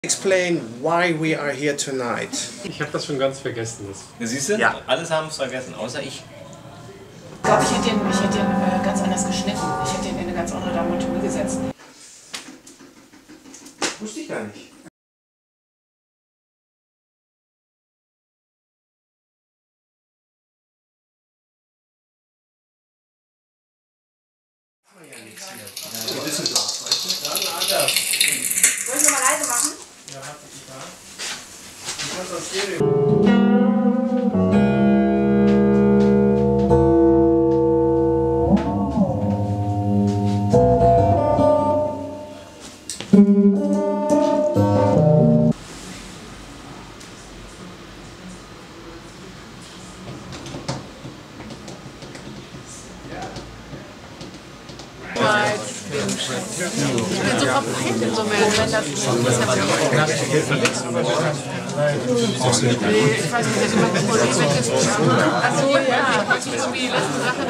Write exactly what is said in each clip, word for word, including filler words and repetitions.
Explain why we are here tonight. Ich habe das schon ganz vergessen. Ja, siehst du? Ja. Alles haben es vergessen, außer ich. Ich glaube, ich hätte ihn, ich hätte ihn äh, ganz anders geschnitten. Ich hätte ihn in eine ganz andere Dramaturgie gesetzt. Wusste ich gar nicht. Soll ich nochmal leise machen? Ja, hab ich da. Du kannst das Stereo. Ich bin so verpeilt in so einem Moment, wenn das ist. Nee, ich weiß nicht, dass jemand Musik weg ist. Achso, ja, das ist irgendwie die letzte Sache,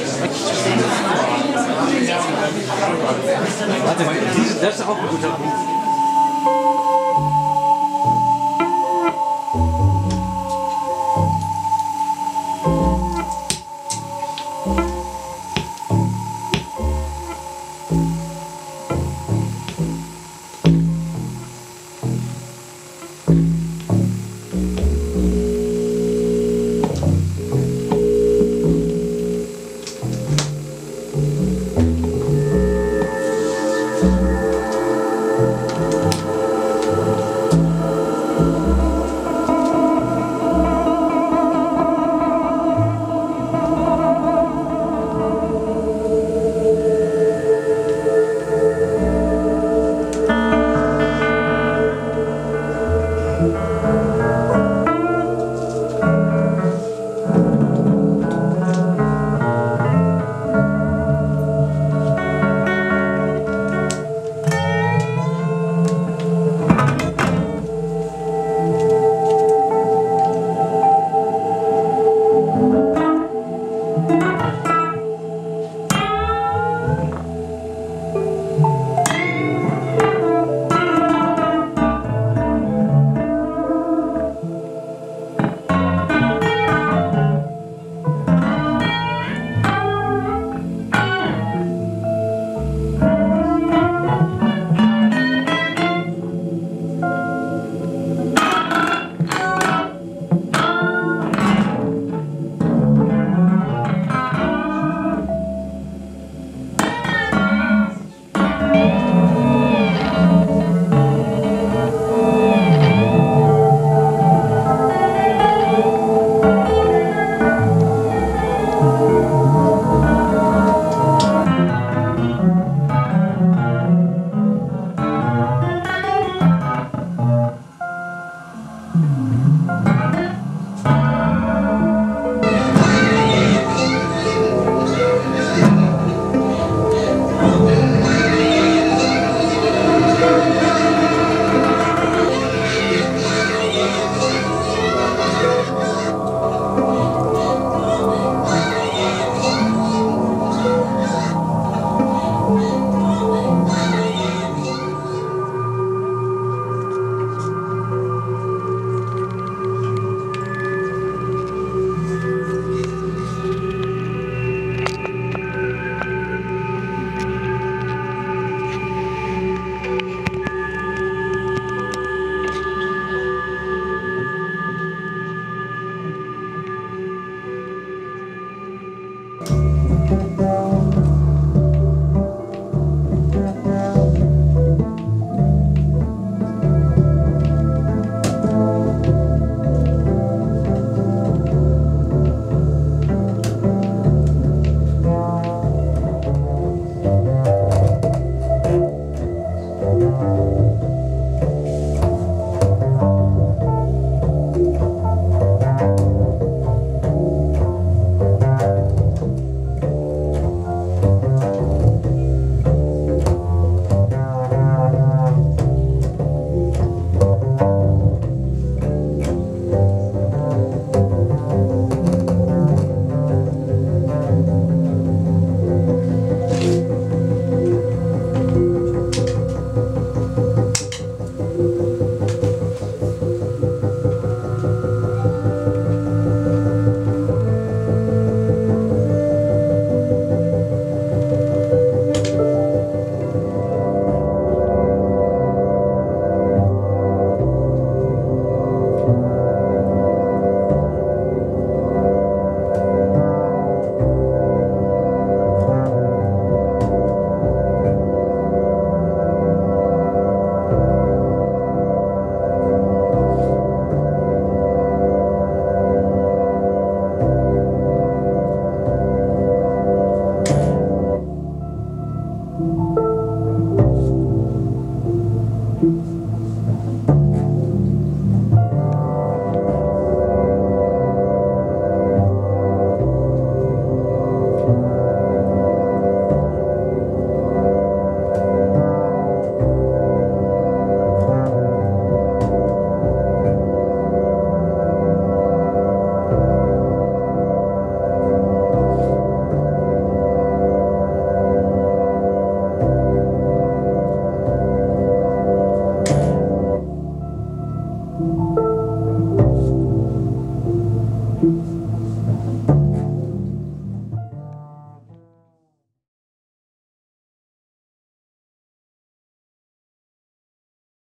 Warte, das ist auch ein guter Punkt.